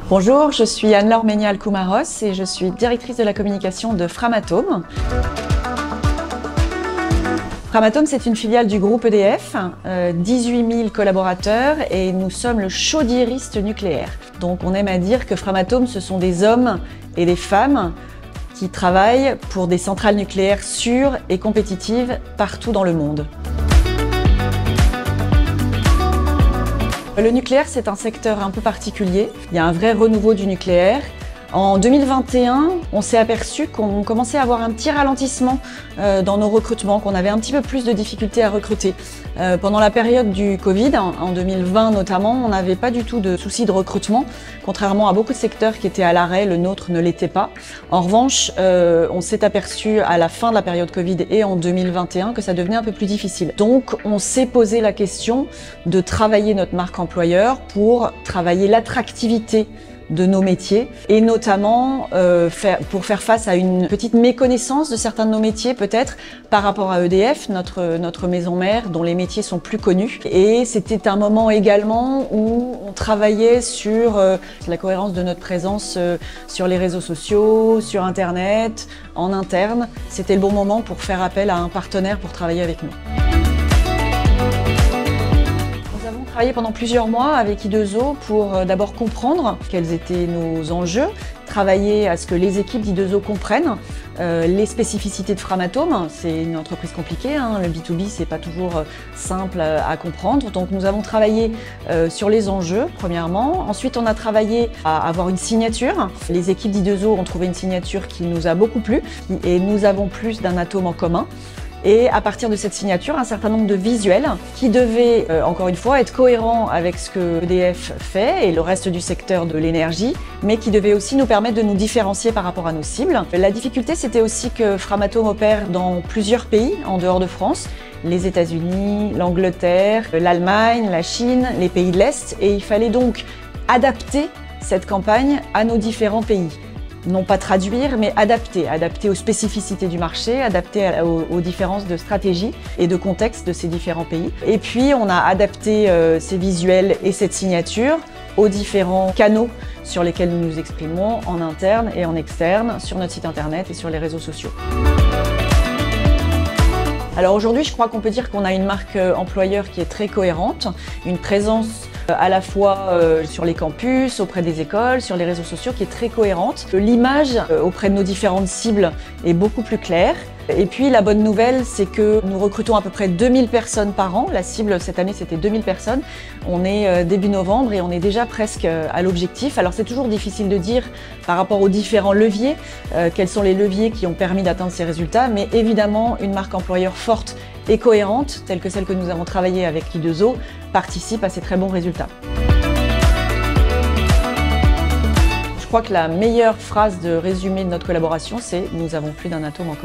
Bonjour, je suis Anne-Laure Ménial-Koumaros et je suis directrice de la communication de Framatome. Framatome, c'est une filiale du groupe EDF, 18 000 collaborateurs et nous sommes le chaudiériste nucléaire. Donc on aime à dire que Framatome, ce sont des hommes et des femmes qui travaillent pour des centrales nucléaires sûres et compétitives partout dans le monde. Le nucléaire, c'est un secteur un peu particulier. Il y a un vrai renouveau du nucléaire. En 2021, on s'est aperçu qu'on commençait à avoir un petit ralentissement dans nos recrutements, qu'on avait un petit peu plus de difficultés à recruter. Pendant la période du Covid, en 2020 notamment, on n'avait pas du tout de soucis de recrutement, contrairement à beaucoup de secteurs qui étaient à l'arrêt, le nôtre ne l'était pas. En revanche, on s'est aperçu à la fin de la période Covid et en 2021 que ça devenait un peu plus difficile. Donc on s'est posé la question de travailler notre marque employeur pour travailler l'attractivité de nos métiers et notamment pour faire face à une petite méconnaissance de certains de nos métiers peut-être par rapport à EDF, notre maison mère dont les métiers sont plus connus. Et c'était un moment également où on travaillait sur la cohérence de notre présence sur les réseaux sociaux, sur Internet, en interne. C'était le bon moment pour faire appel à un partenaire pour travailler avec nous. Nous avons travaillé pendant plusieurs mois avec I2O pour d'abord comprendre quels étaient nos enjeux, travailler à ce que les équipes d'I2O comprennent les spécificités de Framatome. C'est une entreprise compliquée, le B2B c'est pas toujours simple à comprendre. Donc nous avons travaillé sur les enjeux premièrement. Ensuite on a travaillé à avoir une signature. Les équipes d'I2O ont trouvé une signature qui nous a beaucoup plu et nous avons plus d'un atome en commun. Et à partir de cette signature, un certain nombre de visuels qui devaient, encore une fois, être cohérents avec ce que EDF fait et le reste du secteur de l'énergie, mais qui devaient aussi nous permettre de nous différencier par rapport à nos cibles. La difficulté, c'était aussi que Framatome opère dans plusieurs pays en dehors de France, les États-Unis, l'Angleterre, l'Allemagne, la Chine, les pays de l'Est, et il fallait donc adapter cette campagne à nos différents pays. Non pas traduire, mais adapter aux spécificités du marché, adapter aux différences de stratégie et de contexte de ces différents pays. Et puis on a adapté ces visuels et cette signature aux différents canaux sur lesquels nous nous exprimons en interne et en externe, sur notre site internet et sur les réseaux sociaux. Alors aujourd'hui, je crois qu'on peut dire qu'on a une marque employeur qui est très cohérente, une présence à la fois sur les campus, auprès des écoles, sur les réseaux sociaux qui est très cohérente. L'image auprès de nos différentes cibles est beaucoup plus claire. Et puis la bonne nouvelle, c'est que nous recrutons à peu près 2000 personnes par an. La cible cette année, c'était 2000 personnes. On est début novembre et on est déjà presque à l'objectif. Alors c'est toujours difficile de dire par rapport aux différents leviers, quels sont les leviers qui ont permis d'atteindre ces résultats. Mais évidemment, une marque employeur forte et cohérente, telle que celle que nous avons travaillée avec I2O, participe à ces très bons résultats. Je crois que la meilleure phrase de résumé de notre collaboration, c'est « Nous avons plus d'un atome en commun ».